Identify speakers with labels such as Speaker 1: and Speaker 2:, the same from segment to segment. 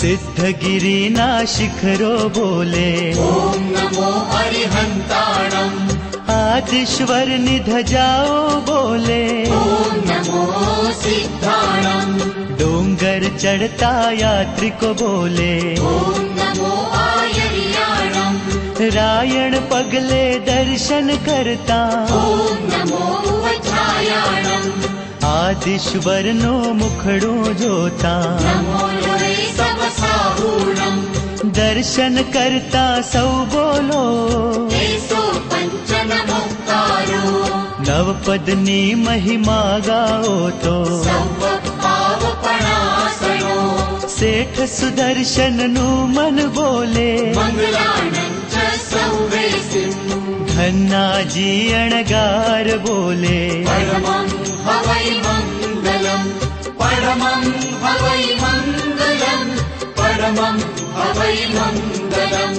Speaker 1: सिद्धगिरिना शिखरो बोले
Speaker 2: ओम नमो अरिहंताणम्।
Speaker 1: आदिश्वर निधजाओ बोले
Speaker 2: ओम नमो सिद्धाणम्।
Speaker 1: डोंगर चढ़ता यात्री को बोले
Speaker 2: ओम नमो आयर्याणम्।
Speaker 1: रायण पगले दर्शन करता
Speaker 2: ओम नमो वज्रायाणम्।
Speaker 1: आदिश्वर नो मुखड़ो जोता
Speaker 2: नमो लोरे सवसाहूणम्।
Speaker 1: दर्शन करता सौ बोलो
Speaker 2: एसो पंच नमोक्तारो।
Speaker 1: नवपदनी महिमा गाओ तो
Speaker 2: सव पावपणासनो।
Speaker 1: सेठ सुदर्शन नु मन बोले
Speaker 2: मंगलाणं च सौवेसिम्।
Speaker 1: धन्ना जी अणगार बोले
Speaker 2: परमं हवै मङ्गलम्। परमं हवै मङ्गलम्। परमं हवै मङ्गलम्।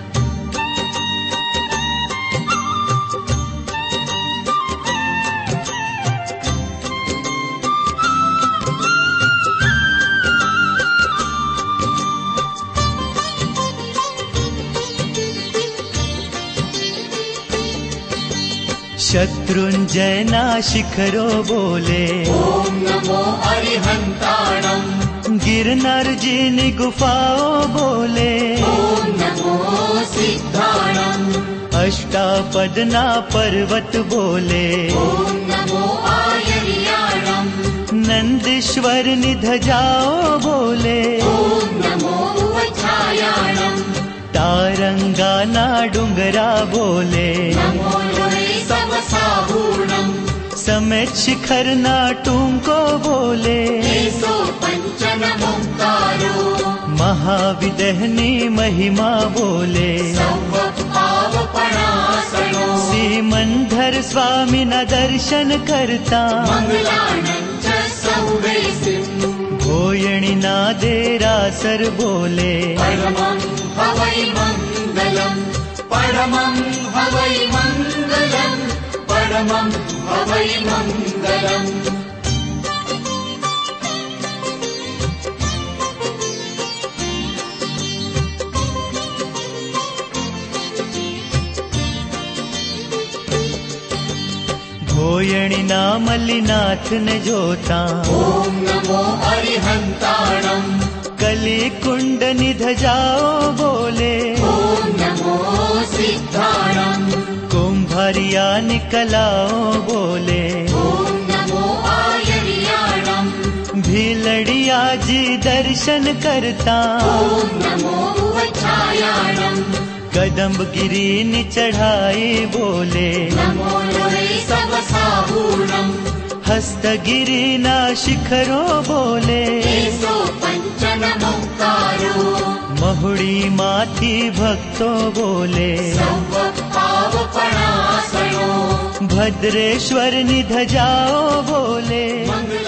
Speaker 1: शत्रुंजयना शिखरो बोले
Speaker 2: ओम नमो अरिहंताणम्।
Speaker 1: गिरनर जी नि गुफाओ बोले
Speaker 2: ओम नमो सिद्धाणम्।
Speaker 1: अष्टापदना पर्वत बोले
Speaker 2: ओम नमो आयर्याणम्।
Speaker 1: नंदीश्वर निधजाओ बोले
Speaker 2: ओम नमो वज्रायाणम्।
Speaker 1: तारंगाना डुंगरा बोले
Speaker 2: नमो लोरे सवसाहूणम्।
Speaker 1: समेत शिखर ना टूंको बोले
Speaker 2: एसो पंच नमोक्तारो।
Speaker 1: महाविदहनी महिमा बोले
Speaker 2: सव पावपणासनो।
Speaker 1: सीमंधर स्वामी न दर्शन करता
Speaker 2: मंगलाणं च सौवेसिम्।
Speaker 1: भोयणी ना देरासर बोले
Speaker 2: परमं हवै मङ्गलम्। परमं हवै मङ्गलम्। परमं हवै मङ्गलम्।
Speaker 1: भोयणी ना मल्लिनाथ ने जोता
Speaker 2: ओम नमो अरिहंताणम्।
Speaker 1: कली कुंड निधजाओ बोले
Speaker 2: ओम नमो सिद्धाणम्।
Speaker 1: कुंभरिया निकलाओ बोले
Speaker 2: ओम नमो आयर्याणम्।
Speaker 1: भीलड़िया जी दर्शन करता
Speaker 2: ओम नमो वज्रायाणम्।
Speaker 1: कदम्ब गिरी नि चढ़ाई बोले
Speaker 2: नमो लोरे सवसाहूणम्।
Speaker 1: हस्तगिरी ना शिखरो बोले
Speaker 2: एसो पंच नमोक्तारो।
Speaker 1: महुड़ी माथी भक्तो बोले
Speaker 2: सव पावपणासनो।
Speaker 1: भद्रेश्वर निधजाओ बोले
Speaker 2: मंगल